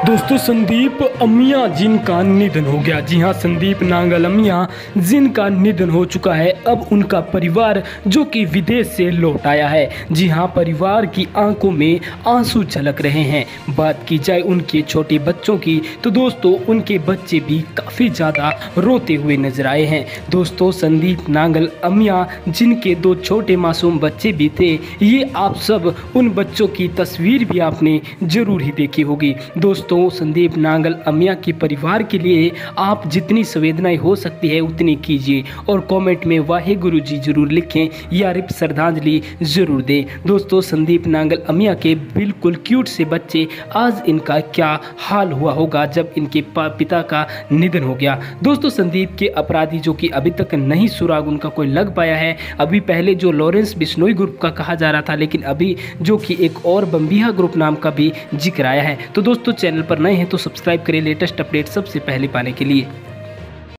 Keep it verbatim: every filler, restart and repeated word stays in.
दोस्तों संदीप अमिया जिनका निधन हो गया। जी हाँ, संदीप नांगल अमिया जिनका निधन हो चुका है। अब उनका परिवार जो कि विदेश से लौट आया है। जी हाँ, परिवार की आंखों में आंसू झलक रहे हैं। बात की जाए उनके छोटे बच्चों की तो दोस्तों उनके बच्चे भी काफ़ी ज़्यादा रोते हुए नजर आए हैं। दोस्तों संदीप नांगल अमिया जिनके दो छोटे मासूम बच्चे भी थे, ये आप सब उन बच्चों की तस्वीर भी आपने ज़रूर ही देखी होगी। दोस्तों संदीप नांगल अमिया के परिवार के लिए आप जितनी संवेदनाएं हो सकती है उतनी कीजिए और कमेंट में वाहेगुरु जी जरूर लिखें या रिप श्रद्धांजलि जरूर दें। दोस्तों संदीप नांगल अमिया के बिल्कुल क्यूट से बच्चे, आज इनका क्या हाल हुआ होगा जब इनके पिता का निधन हो गया। दोस्तों संदीप के अपराधी जो कि अभी तक नहीं सुराग उनका कोई लग पाया है। अभी पहले जो लॉरेंस बिश्नोई ग्रुप का कहा जा रहा था, लेकिन अभी जो कि एक और बम्बिया ग्रुप नाम का भी जिक्र आया है। तो दोस्तों चैनल पर नए हैं तो सब्सक्राइब करें लेटेस्ट अपडेट सबसे पहले पाने के लिए।